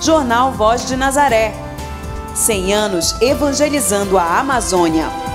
Jornal Voz de Nazaré. 100 anos evangelizando a Amazônia.